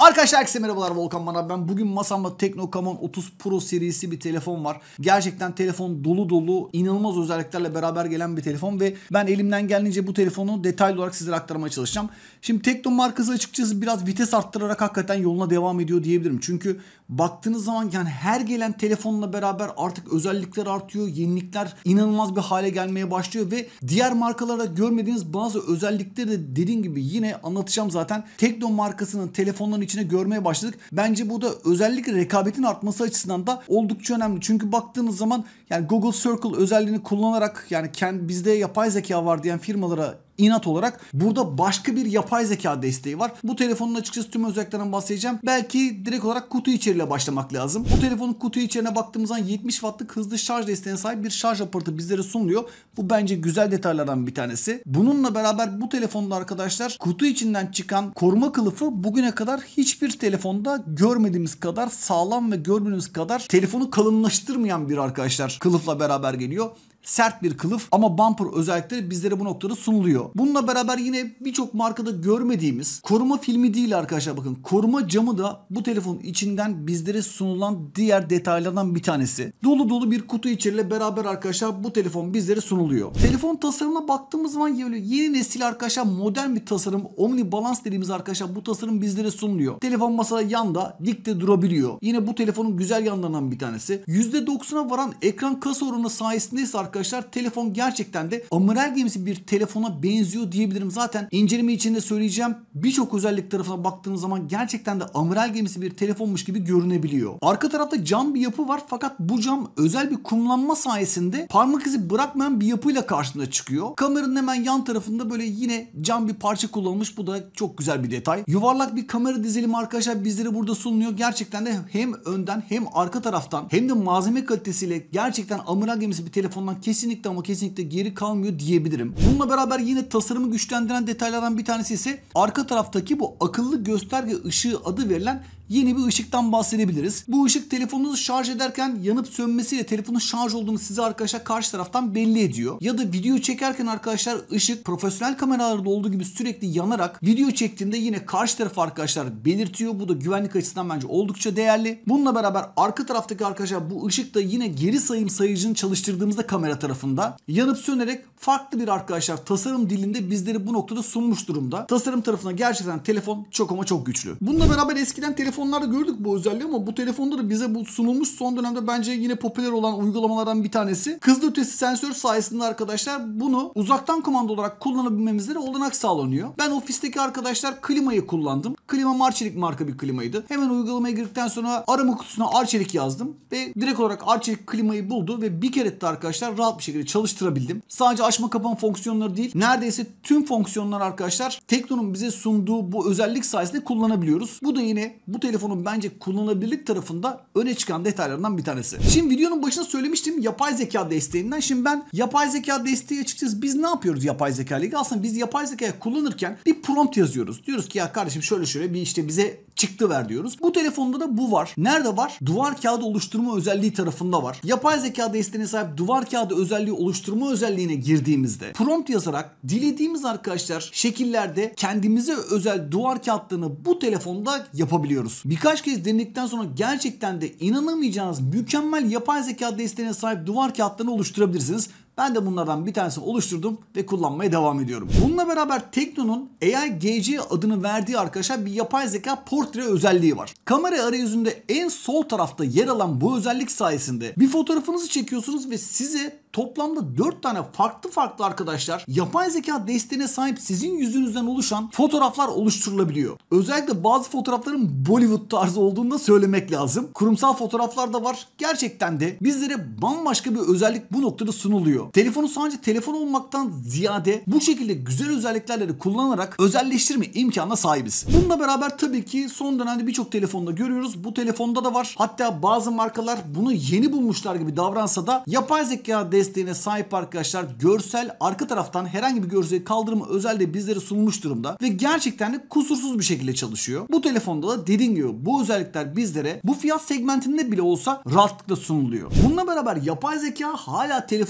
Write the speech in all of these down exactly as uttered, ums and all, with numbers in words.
Arkadaşlar herkese merhabalar, Volkan bana ben. Bugün masamda Tecno Camon otuz Pro serisi bir telefon var. Gerçekten telefon dolu dolu, inanılmaz özelliklerle beraber gelen bir telefon ve ben elimden geldiğince bu telefonu detaylı olarak sizlere aktarmaya çalışacağım. Şimdi Tecno markası açıkçası biraz vites arttırarak hakikaten yoluna devam ediyor diyebilirim. Çünkü baktığınız zaman yani her gelen telefonla beraber artık özellikler artıyor, yenilikler inanılmaz bir hale gelmeye başlıyor ve diğer markalarda görmediğiniz bazı özellikleri de dediğim gibi yine anlatacağım zaten. Tecno markasının telefonların içine görmeye başladık. Bence bu da özellikle rekabetin artması açısından da oldukça önemli. Çünkü baktığınız zaman yani Google Circle özelliğini kullanarak yani kendi, bizde yapay zeka var diyen firmalara inat olarak burada başka bir yapay zeka desteği var. Bu telefonun açıkçası tüm özelliklerinden bahsedeceğim. Belki direkt olarak kutu içeriğiyle başlamak lazım. Bu telefonun kutu içeriğine baktığımız zaman yetmiş wattlık hızlı şarj desteğine sahip bir şarj aparatı bizlere sunuluyor. Bu bence güzel detaylardan bir tanesi. Bununla beraber bu telefonda arkadaşlar kutu içinden çıkan koruma kılıfı bugüne kadar hiçbir telefonda görmediğimiz kadar sağlam ve görmediğimiz kadar telefonu kalınlaştırmayan bir arkadaşlar kılıfla beraber geliyor. Sert bir kılıf ama bumper özellikleri bizlere bu noktada sunuluyor. Bununla beraber yine birçok markada görmediğimiz koruma filmi değil arkadaşlar, bakın koruma camı da bu telefonun içinden bizlere sunulan diğer detaylardan bir tanesi. Dolu dolu bir kutu içeriğiyle beraber arkadaşlar bu telefon bizlere sunuluyor. Telefon tasarımına baktığımız zaman yeni nesil arkadaşlar modern bir tasarım, Omni Balance dediğimiz arkadaşlar bu tasarım bizlere sunuluyor. Telefon masada yanda dikte durabiliyor. Yine bu telefonun güzel yanlarından bir tanesi. yüzde doksana varan ekran kasa oranı sayesinde ise arkadaşlar telefon gerçekten de amiral gemisi bir telefona benziyor diyebilirim. Zaten inceleme içinde söyleyeceğim, birçok özellik tarafına baktığınız zaman gerçekten de amiral gemisi bir telefonmuş gibi görünebiliyor. Arka tarafta cam bir yapı var fakat bu cam özel bir kumlanma sayesinde parmak izi bırakmayan bir yapıyla karşımıza çıkıyor. Kameranın hemen yan tarafında böyle yine cam bir parça kullanılmış. Bu da çok güzel bir detay. Yuvarlak bir kamera dizilimi arkadaşlar bizlere burada sunuluyor. Gerçekten de hem önden hem arka taraftan hem de malzeme kalitesiyle gerçekten amiral gemisi bir telefondan kesinlikle ama kesinlikle geri kalmıyor diyebilirim. Bununla beraber yine tasarımı güçlendiren detaylardan bir tanesi ise arka taraftaki bu akıllı gösterge ışığı adı verilen yeni bir ışıktan bahsedebiliriz. Bu ışık telefonunuzu şarj ederken yanıp sönmesiyle telefonun şarj olduğunu size arkadaşlar karşı taraftan belli ediyor. Ya da video çekerken arkadaşlar ışık profesyonel kameralarda olduğu gibi sürekli yanarak video çektiğinde yine karşı taraf arkadaşlar belirtiyor. Bu da güvenlik açısından bence oldukça değerli. Bununla beraber arka taraftaki arkadaşlar bu ışık da yine geri sayım sayıcını çalıştırdığımızda kamera tarafında yanıp sönerek farklı bir arkadaşlar tasarım dilinde bizleri bu noktada sunmuş durumda. Tasarım tarafına gerçekten telefon çok ama çok güçlü. Bununla beraber eskiden telefon Telefonlarda gördük bu özelliği ama bu telefonda da bize bu sunulmuş son dönemde bence yine popüler olan uygulamalardan bir tanesi. Hızlı ötesi sensör sayesinde arkadaşlar bunu uzaktan kumanda olarak kullanabilmemizde olanak sağlanıyor. Ben ofisteki arkadaşlar klimayı kullandım. Klima Arçelik marka bir klimaydı. Hemen uygulamaya girdikten sonra arama kutusuna Arçelik yazdım ve direkt olarak Arçelik klimayı buldu ve bir kere de arkadaşlar rahat bir şekilde çalıştırabildim. Sadece açma kapama fonksiyonları değil, neredeyse tüm fonksiyonlar arkadaşlar Tecno'nun bize sunduğu bu özellik sayesinde kullanabiliyoruz. Bu da yine bu telefonun bence kullanılabilirlik tarafında öne çıkan detaylarından bir tanesi. Şimdi videonun başında söylemiştim yapay zeka desteğinden. Şimdi ben yapay zeka desteği açıkçası biz ne yapıyoruz yapay zeka ile ilgili? Aslında biz yapay zekayı kullanırken bir prompt yazıyoruz. Diyoruz ki ya kardeşim şöyle şöyle bir işte bize çıktı ver diyoruz. Bu telefonda da bu var. Nerede var? Duvar kağıdı oluşturma özelliği tarafında var. Yapay zeka desteğine sahip duvar kağıdı özelliği oluşturma özelliğine girdiğimizde prompt yazarak dilediğimiz arkadaşlar şekillerde kendimize özel duvar kağıtlarını bu telefonda yapabiliyoruz. Birkaç kez denedikten sonra gerçekten de inanamayacağınız mükemmel yapay zeka desteğine sahip duvar kağıtlarını oluşturabilirsiniz. Ben de bunlardan bir tanesini oluşturdum ve kullanmaya devam ediyorum. Bununla beraber Tecno'nun A I G C adını verdiği arkadaşlar bir yapay zeka portre özelliği var. Kamera arayüzünde en sol tarafta yer alan bu özellik sayesinde bir fotoğrafınızı çekiyorsunuz ve size toplamda dört tane farklı farklı arkadaşlar yapay zeka desteğine sahip sizin yüzünüzden oluşan fotoğraflar oluşturulabiliyor. Özellikle bazı fotoğrafların Bollywood tarzı olduğunu da söylemek lazım. Kurumsal fotoğraflar da var. Gerçekten de bizlere bambaşka bir özellik bu noktada sunuluyor. Telefonu sadece telefon olmaktan ziyade bu şekilde güzel özelliklerle kullanarak özelleştirme imkanına sahibiz. Bununla beraber tabii ki son dönemde birçok telefonda görüyoruz. Bu telefonda da var. Hatta bazı markalar bunu yeni bulmuşlar gibi davransa da yapay zeka desteğine sahip arkadaşlar görsel arka taraftan herhangi bir görseli kaldırma özelliği bizlere sunulmuş durumda ve gerçekten de kusursuz bir şekilde çalışıyor. Bu telefonda da dediğim gibi bu özellikler bizlere bu fiyat segmentinde bile olsa rahatlıkla sunuluyor. Bununla beraber yapay zeka hala telefonun içinde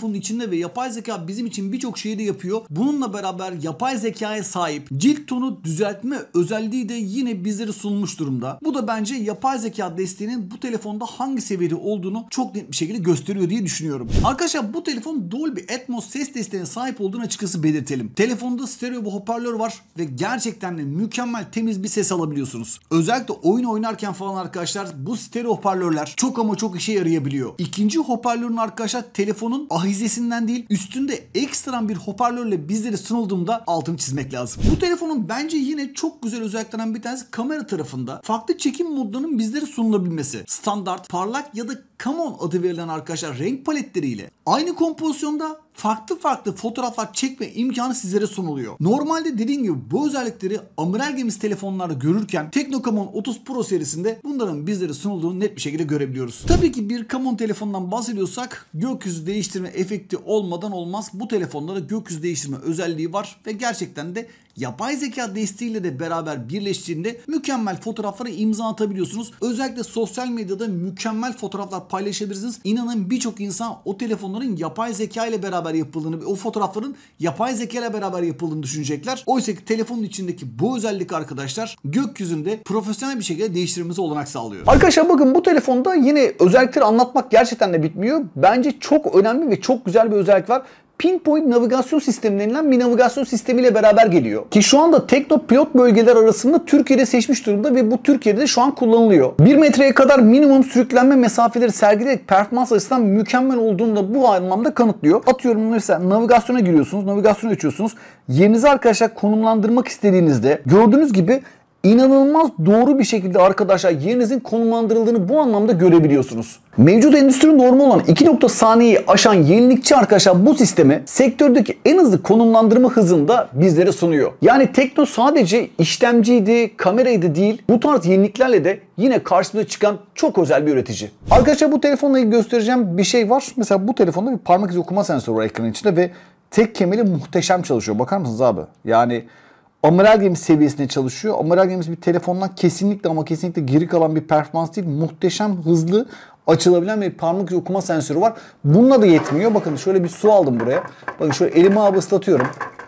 içinde ve yapay zeka bizim için birçok şeyi de yapıyor. Bununla beraber yapay zekaya sahip cilt tonu düzeltme özelliği de yine bizlere sunmuş durumda. Bu da bence yapay zeka desteğinin bu telefonda hangi seviyede olduğunu çok net bir şekilde gösteriyor diye düşünüyorum. Arkadaşlar bu telefon Dolby Atmos ses desteğine sahip olduğunu açıkçası belirtelim. Telefonda stereo bir hoparlör var ve gerçekten de mükemmel temiz bir ses alabiliyorsunuz. Özellikle oyun oynarken falan arkadaşlar bu stereo hoparlörler çok ama çok işe yarayabiliyor. İkinci hoparlörün arkadaşlar telefonun ahizesinden değil üstünde ekstrem bir hoparlörle bizlere sunulduğunda altını çizmek lazım. Bu telefonun bence yine çok güzel özelliklerinden bir tanesi kamera tarafında farklı çekim modlarının bizlere sunulabilmesi. Standart, parlak ya da Camon adı verilen arkadaşlar renk paletleriyle aynı kompozisyonda farklı farklı fotoğraflar çekme imkanı sizlere sunuluyor. Normalde dediğim gibi bu özellikleri amiral gemisi telefonlarda görürken Tekno Camon otuz Pro serisinde bunların bizlere sunulduğunu net bir şekilde görebiliyoruz. Tabii ki bir Camon telefondan bahsediyorsak gökyüzü değiştirme efekti olmadan olmaz. Bu telefonlarda gökyüzü değiştirme özelliği var ve gerçekten de yapay zeka desteğiyle de beraber birleştiğinde mükemmel fotoğraflara imza atabiliyorsunuz. Özellikle sosyal medyada mükemmel fotoğraflar paylaşabilirsiniz. İnanın birçok insan o telefonların yapay zeka ile beraber yapıldığını ve o fotoğrafların yapay zeka ile beraber yapıldığını düşünecekler. Oysa ki telefonun içindeki bu özellik arkadaşlar gökyüzünde profesyonel bir şekilde değiştirmemize olanak sağlıyor. Arkadaşlar bakın bu telefonda yine özellikleri anlatmak gerçekten de bitmiyor. Bence çok önemli ve çok güzel bir özellik var. Pinpoint navigasyon sistemi denilen bir navigasyon sistemiyle beraber geliyor. Ki şu anda Tekno pilot bölgeler arasında Türkiye'de seçmiş durumda ve bu Türkiye'de de şu an kullanılıyor. bir metreye kadar minimum sürüklenme mesafeleri sergileyerek performans açısından mükemmel olduğunu da bu anlamda kanıtlıyor. Atıyorum mesela navigasyona giriyorsunuz, navigasyonu açıyorsunuz. Yerinizi arkadaşlar konumlandırmak istediğinizde gördüğünüz gibi İnanılmaz doğru bir şekilde arkadaşlar yerinizin konumlandırıldığını bu anlamda görebiliyorsunuz. Mevcut endüstri normu olan iki nokta saniyeyi aşan yenilikçi arkadaşlar bu sistemi sektördeki en hızlı konumlandırma hızında bizlere sunuyor. Yani Tekno sadece işlemciydi, kameraydı değil, bu tarz yeniliklerle de yine karşımıza çıkan çok özel bir üretici. Arkadaşlar bu telefonla ilgili göstereceğim bir şey var. Mesela bu telefonda bir parmak izi okuma sensörü var ekranın içinde ve tek kemeri muhteşem çalışıyor. Bakar mısınız abi? Yani amiral gemisi seviyesinde çalışıyor. Amiral gemisi bir telefondan kesinlikle ama kesinlikle geri kalan bir performans değil. Muhteşem, hızlı açılabilen bir parmak izi okuma sensörü var. Bununla da yetmiyor. Bakın şöyle bir su aldım buraya. Bakın şöyle elimi abi ıslatıyorum.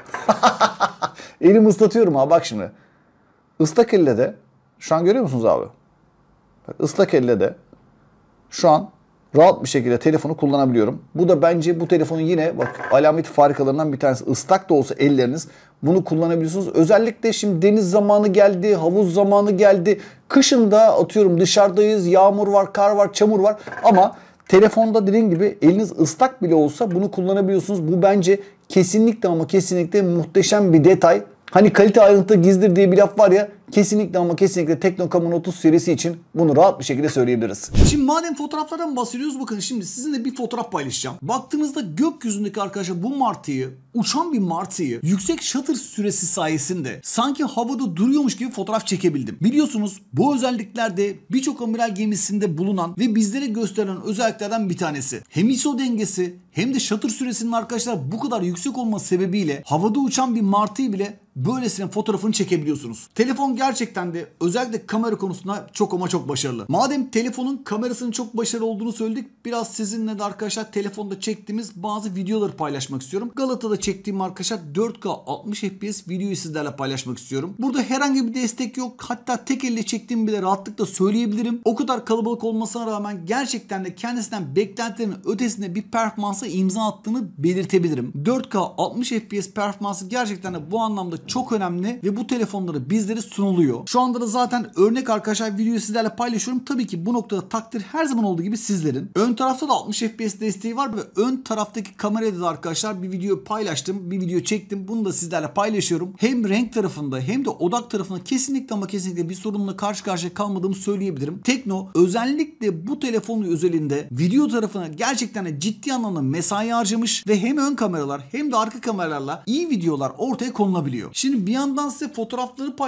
Elimi ıslatıyorum abi bak şimdi. Islak elle de şu an görüyor musunuz abi? Bak, ıslak elle de şu an rahat bir şekilde telefonu kullanabiliyorum. Bu da bence bu telefonun yine bak alamet farikalarından bir tanesi. Islak da olsa elleriniz bunu kullanabiliyorsunuz. Özellikle şimdi deniz zamanı geldi, havuz zamanı geldi. Kışın da atıyorum dışarıdayız, yağmur var, kar var, çamur var. Ama telefonda dediğim gibi eliniz ıslak bile olsa bunu kullanabiliyorsunuz. Bu bence kesinlikle ama kesinlikle muhteşem bir detay. Hani kalite ayrıntı gizlidir diye bir laf var ya, kesinlikle ama kesinlikle Tekno Camon otuz serisi için bunu rahat bir şekilde söyleyebiliriz. Şimdi madem fotoğraflardan bahsediyoruz bakın şimdi sizinle bir fotoğraf paylaşacağım. Baktığınızda gökyüzündeki arkadaşlar bu martıyı, uçan bir martıyı yüksek shutter süresi sayesinde sanki havada duruyormuş gibi fotoğraf çekebildim. Biliyorsunuz bu özellikler de birçok amiral gemisinde bulunan ve bizlere gösterilen özelliklerden bir tanesi. Hem I S O dengesi hem de shutter süresinin arkadaşlar bu kadar yüksek olması sebebiyle havada uçan bir martıyı bile böylesine fotoğrafını çekebiliyorsunuz. Telefon gerçekten de özellikle kamera konusunda çok ama çok başarılı. Madem telefonun kamerasının çok başarılı olduğunu söyledik, biraz sizinle de arkadaşlar telefonda çektiğimiz bazı videoları paylaşmak istiyorum. Galata'da çektiğim arkadaşlar dört K altmış F P S videoyu sizlerle paylaşmak istiyorum. Burada herhangi bir destek yok. Hatta tek elle çektiğimi bile rahatlıkla söyleyebilirim. O kadar kalabalık olmasına rağmen gerçekten de kendisinden beklentilerin ötesinde bir performansa imza attığını belirtebilirim. dört K altmış F P S performansı gerçekten de bu anlamda çok önemli ve bu telefonları bizlere sunuluyor. Şu anda da zaten örnek arkadaşlar videoyu sizlerle paylaşıyorum. Tabii ki bu noktada takdir her zaman olduğu gibi sizlerin. Ön tarafta da altmış F P S desteği var ve ön taraftaki kamerada da arkadaşlar bir video paylaştım. Bir video çektim. Bunu da sizlerle paylaşıyorum. Hem renk tarafında hem de odak tarafında kesinlikle ama kesinlikle bir sorunla karşı karşıya kalmadığımı söyleyebilirim. Tekno özellikle bu telefonun özelinde video tarafına gerçekten de ciddi anlamda mesai harcamış ve hem ön kameralar hem de arka kameralarla iyi videolar ortaya konulabiliyor. Şimdi bir yandan size fotoğrafları paylaşacağım.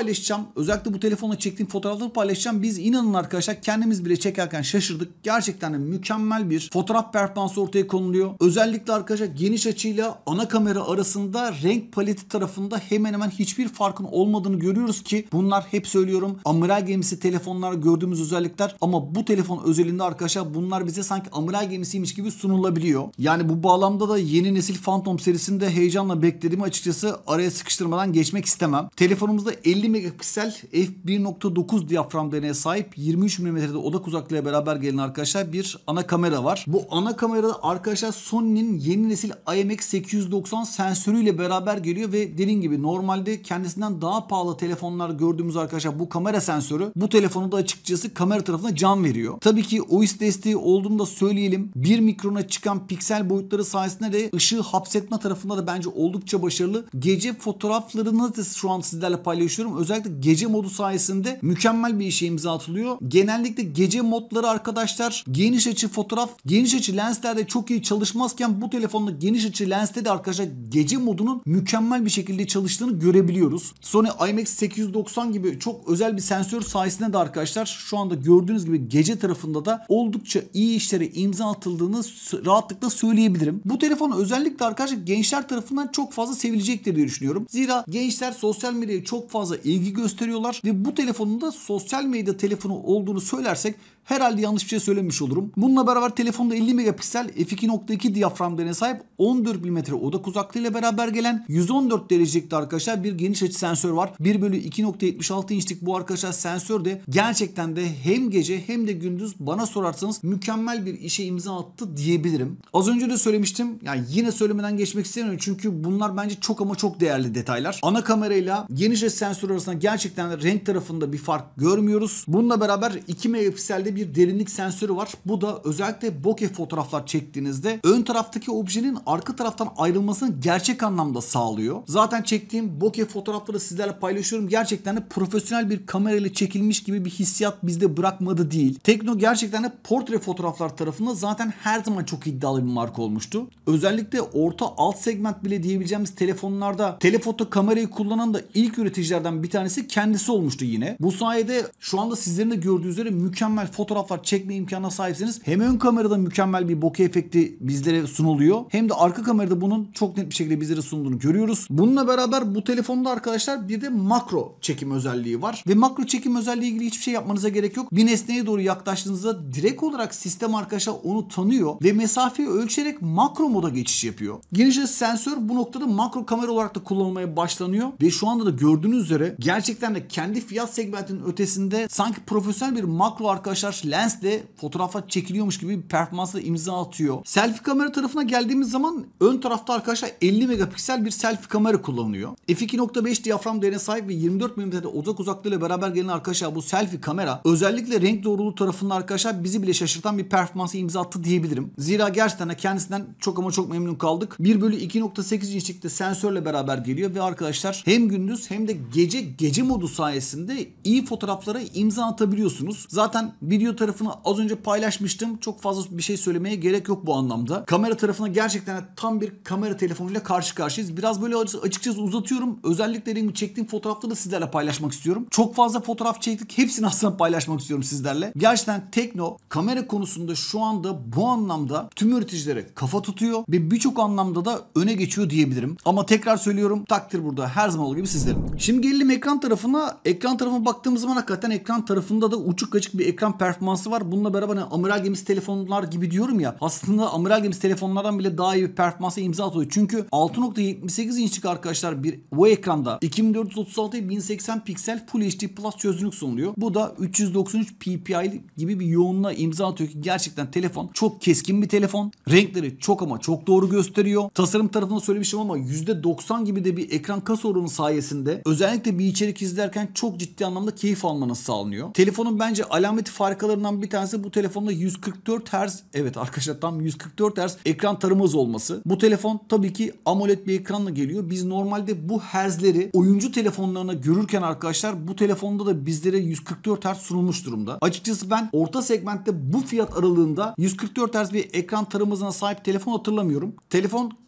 Özellikle bu telefonla çektiğim fotoğrafları paylaşacağım. Biz inanın arkadaşlar kendimiz bile çekerken şaşırdık. Gerçekten de mükemmel bir fotoğraf performansı ortaya konuluyor. Özellikle arkadaşlar geniş açıyla ana kamera arasında renk paleti tarafında hemen hemen hiçbir farkın olmadığını görüyoruz ki bunlar hep söylüyorum amiral gemisi telefonlar gördüğümüz özellikler ama bu telefon özelinde arkadaşlar bunlar bize sanki amiral gemisiymiş gibi sunulabiliyor. Yani bu bağlamda da yeni nesil Phantom serisinde heyecanla beklediğimi açıkçası araya sıkıştırmadan geçmek istemem. Telefonumuzda elli megapiksel f bir nokta dokuz diyafram değerine sahip yirmi üç milimetrede odak uzaklığıyla beraber gelen arkadaşlar bir ana kamera var. Bu ana kamerada arkadaşlar Sony'nin yeni nesil I M X sekiz yüz doksan sensörüyle beraber geliyor ve dediğim gibi normalde kendisinden daha pahalı telefonlar gördüğümüz arkadaşlar bu kamera sensörü bu telefonu da açıkçası kamera tarafına can veriyor. Tabii ki O I S desteği olduğunu da söyleyelim. bir mikrona çıkan piksel boyutları sayesinde de ışığı hapsetme tarafında da bence oldukça başarılı. Gece fotoğraflarını da şu an sizlerle paylaşıyorum. Özellikle gece modu sayesinde mükemmel bir işe imza atılıyor. Genellikle gece modları arkadaşlar geniş açı fotoğraf, geniş açı lenslerde çok iyi çalışmazken bu telefonda geniş açı lenste de arkadaşlar gece modunun mükemmel bir şekilde çalıştığını görebiliyoruz. Sony I M X sekiz yüz doksan gibi çok özel bir sensör sayesinde de arkadaşlar şu anda gördüğünüz gibi gece tarafında da oldukça iyi işlere imza atıldığını rahatlıkla söyleyebilirim. Bu telefon özellikle arkadaşlar gençler tarafından çok fazla sevilecektir diye düşünüyorum. Zira gençler sosyal medyaya çok fazla ilgi gösteriyorlar ve bu telefonun da sosyal medya telefonu olduğunu söylersek herhalde yanlış bir şey söylemiş olurum. Bununla beraber telefonda elli megapiksel f iki nokta iki diyafram değerine sahip on dört milimetre odak uzaklığıyla beraber gelen yüz on dört derecelikte arkadaşlar bir geniş açı sensör var. bir bölü iki nokta yetmiş altı inçlik bu arkadaşlar sensör de gerçekten de hem gece hem de gündüz bana sorarsanız mükemmel bir işe imza attı diyebilirim. Az önce de söylemiştim. Yani yine söylemeden geçmek istemiyorum çünkü bunlar bence çok ama çok değerli detaylar. Ana kamerayla geniş açı sensör arasında gerçekten de renk tarafında bir fark görmüyoruz. Bununla beraber iki megapikselde bir derinlik sensörü var. Bu da özellikle bokeh fotoğraflar çektiğinizde ön taraftaki objenin arka taraftan ayrılmasını gerçek anlamda sağlıyor. Zaten çektiğim bokeh fotoğrafları sizlerle paylaşıyorum. Gerçekten de profesyonel bir kamerayla çekilmiş gibi bir hissiyat bizde bırakmadı değil. Tekno gerçekten de portre fotoğraflar tarafında zaten her zaman çok iddialı bir marka olmuştu. Özellikle orta alt segment bile diyebileceğimiz telefonlarda telefoto kamerayı kullanan da ilk üreticilerden bir tanesi kendisi olmuştu yine. Bu sayede şu anda sizlerin de gördüğü üzere mükemmel fotoğraflar çekme imkanına sahipsiniz. Hem ön kamerada mükemmel bir bokeh efekti bizlere sunuluyor hem de arka kamerada bunun çok net bir şekilde bizlere sunduğunu görüyoruz. Bununla beraber bu telefonda arkadaşlar bir de makro çekim özelliği var ve makro çekim özelliği ilgili hiçbir şey yapmanıza gerek yok. Bir nesneye doğru yaklaştığınızda direkt olarak sistem arkadaşlar onu tanıyor ve mesafeyi ölçerek makro moda geçiş yapıyor. Geniş açı sensör bu noktada makro kamera olarak da kullanılmaya başlanıyor ve şu anda da gördüğünüz üzere gerçekten de kendi fiyat segmentinin ötesinde sanki profesyonel bir makro arkadaşlar lensle fotoğraflar çekiliyormuş gibi bir performansla imza atıyor. Selfie kamera tarafına geldiğimiz zaman ön tarafta arkadaşlar elli megapiksel bir selfie kamera kullanılıyor. f iki nokta beş diyafram değerine sahip ve yirmi dört milimetre odak uzaklığıyla beraber gelen arkadaşlar bu selfie kamera özellikle renk doğruluğu tarafında arkadaşlar bizi bile şaşırtan bir performansı imza attı diyebilirim. Zira gerçekten de kendisinden çok ama çok memnun kaldık. bir bölü iki nokta sekiz inçlikte sensörle beraber geliyor ve arkadaşlar hem gündüz hem de gece gece modu sayesinde iyi fotoğraflara imza atabiliyorsunuz. Zaten video tarafını az önce paylaşmıştım. Çok fazla bir şey söylemeye gerek yok bu anlamda. Kamera tarafına gerçekten tam bir kamera telefonuyla karşı karşıyayız. Biraz böyle açıkçası uzatıyorum. Özellikle dediğim gibi çektiğim fotoğrafları da sizlerle paylaşmak istiyorum. Çok fazla fotoğraf çektik. Hepsini aslında paylaşmak istiyorum sizlerle. Gerçekten Tekno kamera konusunda şu anda bu anlamda tüm üreticilere kafa tutuyor ve birçok anlamda da öne geçiyor diyebilirim. Ama tekrar söylüyorum takdir burada her zaman olduğu gibi sizlerin. Şimdi gelelim ekran tarafına. Ekran tarafına baktığımız zaman hakikaten ekran tarafında da uçuk kaçık bir ekran performansı var. Bununla beraber hani amiral gemisi telefonlar gibi diyorum ya. Aslında amiral gemisi telefonlardan bile daha iyi bir performansa imza atıyor. Çünkü altı nokta yetmiş sekiz inçlik arkadaşlar bir bu ekranda iki bin dört yüz otuz altı bin seksen piksel Full H D Plus çözünürlük sunuluyor. Bu da üç yüz doksan üç P P I gibi bir yoğunluğa imza atıyor ki gerçekten telefon çok keskin bir telefon. Renkleri çok ama çok doğru gösteriyor. Tasarım tarafında söylemiştim ama yüzde doksan gibi de bir ekran kasa oranı sayesinde özellikle bir içerik izlerken çok ciddi anlamda keyif almanız sağlanıyor. Telefonun bence alameti farikalarından bir tanesi bu telefonda yüz kırk dört hertz, evet arkadaşlar tam yüz kırk dört hertz ekran tarımı hızı olması. Bu telefon tabii ki AMOLED bir ekranla geliyor. Biz normalde bu hertzleri oyuncu telefonlarına görürken arkadaşlar bu telefonda da bizlere yüz kırk dört hertz sunulmuş durumda. Açıkçası ben orta segmentte bu fiyat aralığında yüz kırk dört hertz bir ekran tarım hızına sahip telefon hatırlamıyorum. Telefon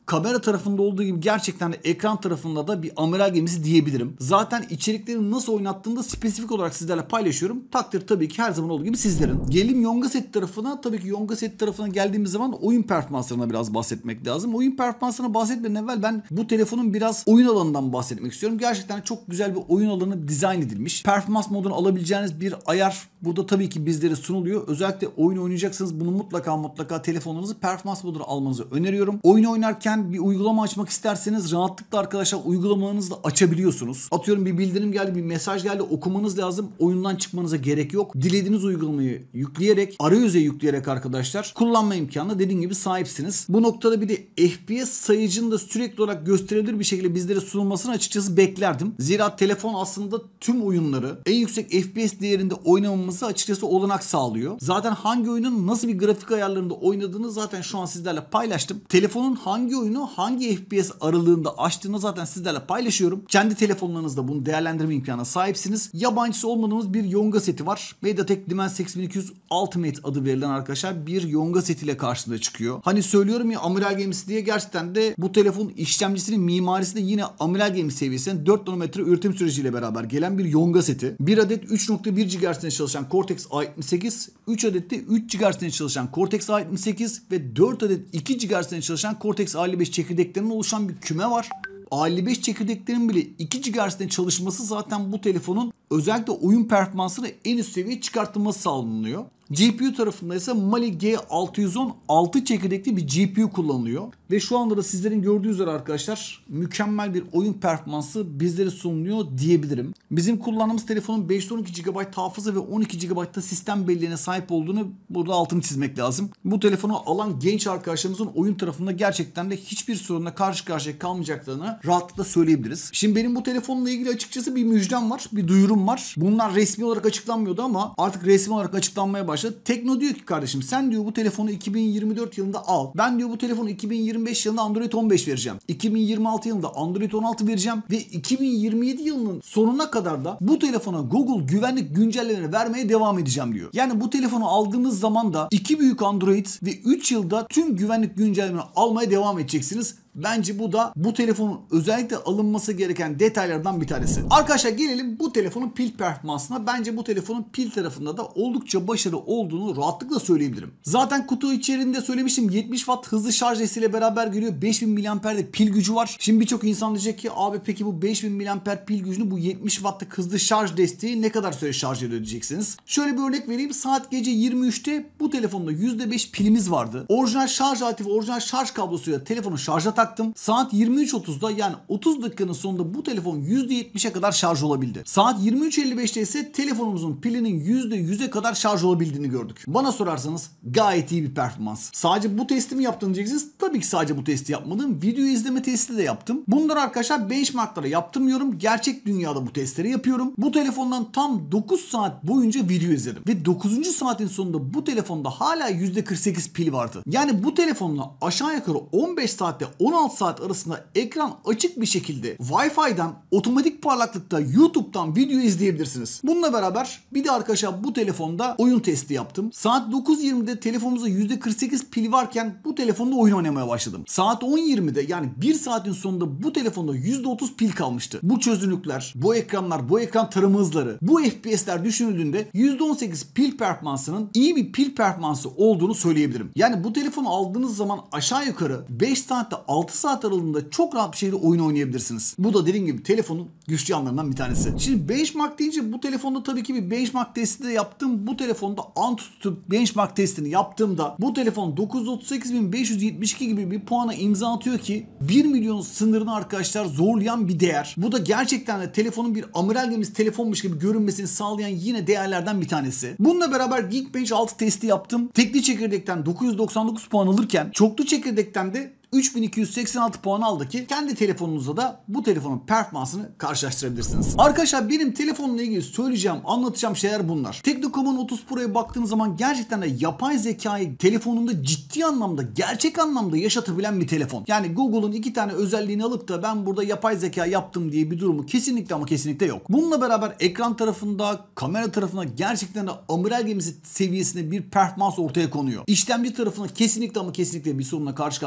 kamera tarafında olduğu gibi gerçekten de ekran tarafında da bir amiral gemisi diyebilirim. Zaten içeriklerini nasıl oynattığını da spesifik olarak sizlerle paylaşıyorum. Takdir tabii ki her zaman olduğu gibi sizlerin. Gelelim Yonga Set tarafına. Tabii ki Yonga Set tarafına geldiğimiz zaman oyun performanslarına biraz bahsetmek lazım. Oyun performansına bahsetmeden evvel ben bu telefonun biraz oyun alanından bahsetmek istiyorum. Gerçekten çok güzel bir oyun alanı dizayn edilmiş. Performans modunu alabileceğiniz bir ayar burada tabii ki bizlere sunuluyor. Özellikle oyun oynayacaksanız bunu mutlaka mutlaka telefonunuzu performans modunu almanızı öneriyorum. Oyun oynarken bir uygulama açmak isterseniz rahatlıkla arkadaşlar uygulamanızı da açabiliyorsunuz. Atıyorum bir bildirim geldi, bir mesaj geldi, okumanız lazım. Oyundan çıkmanıza gerek yok. Dilediğiniz uygulamayı yükleyerek, arayüze yükleyerek arkadaşlar kullanma imkanına dediğim gibi sahipsiniz. Bu noktada bir de F P S sayıcının da sürekli olarak gösterilir bir şekilde bizlere sunulmasını açıkçası beklerdim. Zira telefon aslında tüm oyunları en yüksek F P S değerinde oynamamızı açıkçası olanak sağlıyor. Zaten hangi oyunun nasıl bir grafik ayarlarında oynadığını zaten şu an sizlerle paylaştım. Telefonun hangi oyunu hangi F P S aralığında açtığını zaten sizlerle paylaşıyorum. Kendi telefonlarınızda bunu değerlendirme imkanına sahipsiniz. Yabancısı olmadığımız bir Yonga seti var. MediaTek Dimensity seksen iki yüz Ultimate adı verilen arkadaşlar bir Yonga setiyle karşımıza çıkıyor. Hani söylüyorum ya amiral gemisi diye, gerçekten de bu telefon işlemcisinin mimarisi de yine amiral gemisi seviyesinde dört nanometre üretim süreciyle beraber gelen bir Yonga seti. Bir adet üç nokta bir gigahertz'te çalışan Cortex A yetmiş sekiz, üç adet de üç gigahertz'te çalışan Cortex A yetmiş sekiz ve dört adet iki gigahertz'te çalışan Cortex A elli beş çekirdeklerinden oluşan bir küme var. A elli beş çekirdeklerin bile iki gigahertz'te çalışması zaten bu telefonun özellikle oyun performansını en üst seviyeye çıkartılması sağlanıyor. G P U tarafında ise Mali G altı yüz on altı çekirdekli bir G P U kullanılıyor. Ve şu anda da sizlerin gördüğü üzere arkadaşlar mükemmel bir oyun performansı bizlere sunuluyor diyebilirim. Bizim kullandığımız telefonun beş yüz on iki gigabayt hafıza ve on iki gigabayt da sistem belleğine sahip olduğunu burada altını çizmek lazım. Bu telefonu alan genç arkadaşlarımızın oyun tarafında gerçekten de hiçbir sorunla karşı karşıya kalmayacaklarını rahatlıkla söyleyebiliriz. Şimdi benim bu telefonla ilgili açıkçası bir müjdem var, bir duyurum var. Bunlar resmi olarak açıklanmıyordu ama artık resmi olarak açıklanmaya başladı. Tekno diyor ki kardeşim sen diyor bu telefonu iki bin yirmi dört yılında al. Ben diyor bu telefonu iki bin yirmi beş yılında Android on beş vereceğim. iki bin yirmi altı yılında Android on altı vereceğim ve iki bin yirmi yedi yılının sonuna kadar da bu telefona Google güvenlik güncellemeleri vermeye devam edeceğim diyor. Yani bu telefonu aldığınız zaman da iki büyük Android ve üç yılda tüm güvenlik güncellemelerini almaya devam edeceksiniz. Bence bu da bu telefonun özellikle alınması gereken detaylardan bir tanesi. Arkadaşlar gelelim bu telefonun pil performansına. Bence bu telefonun pil tarafında da oldukça başarılı olduğunu rahatlıkla söyleyebilirim. Zaten kutu içerisinde söylemiştim yetmiş watt hızlı şarj desteğiyle beraber geliyor. beş bin miliamper de pil gücü var. Şimdi birçok insan diyecek ki abi peki bu beş bin miliamper pil gücünü bu yetmiş wattlık hızlı şarj desteği ne kadar süre şarj ediyor diyeceksiniz. Şöyle bir örnek vereyim. Saat gece yirmi üçte bu telefonda yüzde beş pilimiz vardı. Orijinal şarj aleti ve orijinal şarj kablosuyla telefonu şarja taktım. Saat yirmi üç otuzda yani otuz dakikanın sonunda bu telefon yüzde yetmişe kadar şarj olabildi. Saat yirmi üç elli beşte ise telefonumuzun pilinin yüzde yüze kadar şarj olabildiğini gördük. Bana sorarsanız gayet iyi bir performans. Sadece bu testi mi yaptın diyeceksiniz. Tabii ki sadece bu testi yapmadım. Video izleme testi de yaptım. Bunları arkadaşlar benchmarklara yaptırmıyorum. Gerçek dünyada bu testleri yapıyorum. Bu telefondan tam dokuz saat boyunca video izledim. Ve dokuzuncu saatin sonunda bu telefonda hala yüzde kırk sekiz pil vardı. Yani bu telefonla aşağı yukarı on beş saatte on altı saat arasında ekran açık bir şekilde Wi-Fi'den otomatik parlaklıkta YouTube'dan video izleyebilirsiniz. Bununla beraber bir de arkadaşlar bu telefonda oyun testi yaptım. Saat dokuz yirmide telefonumuzda yüzde kırk sekiz pil varken bu telefonda oyun oynamaya başladım. Saat on yirmide yani bir saatin sonunda bu telefonda yüzde otuz pil kalmıştı. Bu çözünürlükler, bu ekranlar, bu ekran tarama hızları, bu F P S'ler düşünüldüğünde yüzde on sekiz pil performansının iyi bir pil performansı olduğunu söyleyebilirim. Yani bu telefonu aldığınız zaman aşağı yukarı beş saatte altı saat aralığında çok rahat bir şekilde oyun oynayabilirsiniz. Bu da dediğim gibi telefonun güçlü yanlarından bir tanesi. Şimdi benchmark deyince bu telefonda tabii ki bir benchmark testi de yaptım. Bu telefonda Antutu benchmark testini yaptığımda bu telefon dokuz yüz otuz sekiz bin beş yüz yetmiş iki gibi bir puana imza atıyor ki bir milyon sınırını arkadaşlar zorlayan bir değer. Bu da gerçekten de telefonun bir amiral gemisi telefonmuş gibi görünmesini sağlayan yine değerlerden bir tanesi. Bununla beraber Geekbench altı testi yaptım. Tekli çekirdekten dokuz yüz doksan dokuz puan alırken çoklu çekirdekten de üç bin iki yüz seksen altı puan aldı ki kendi telefonunuzda da bu telefonun performansını karşılaştırabilirsiniz. Arkadaşlar benim telefonla ilgili söyleyeceğim, anlatacağım şeyler bunlar. Teknocommon otuz Pro'ya baktığınız zaman gerçekten de yapay zekayı telefonunda ciddi anlamda, gerçek anlamda yaşatabilen bir telefon. Yani Google'un iki tane özelliğini alıp da ben burada yapay zeka yaptım diye bir durumu kesinlikle ama kesinlikle yok. Bununla beraber ekran tarafında, kamera tarafında gerçekten de amiral gemisi seviyesinde bir performans ortaya konuyor. İşlemci tarafında kesinlikle ama kesinlikle bir sorunla karşı karşıya kalmayacağız.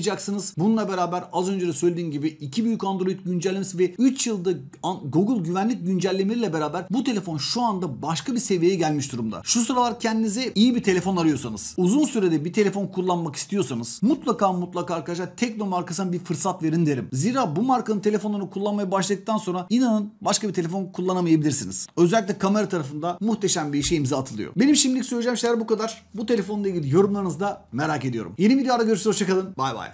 anlayacaksınız. Bununla beraber az önce de söylediğim gibi iki büyük Android güncellemesi ve üç yılda Google güvenlik güncellemeleriyle beraber bu telefon şu anda başka bir seviyeye gelmiş durumda. Şu sıralar kendinize iyi bir telefon arıyorsanız, uzun sürede bir telefon kullanmak istiyorsanız mutlaka mutlaka arkadaşlar Tekno markasına bir fırsat verin derim. Zira bu markanın telefonunu kullanmaya başladıktan sonra inanın başka bir telefon kullanamayabilirsiniz. Özellikle kamera tarafında muhteşem bir işe imza atılıyor. Benim şimdilik söyleyeceğim şeyler bu kadar. Bu telefonla ilgili yorumlarınızı da merak ediyorum. Yeni videoda görüşürüz. Hoşçakalın. Bay bay.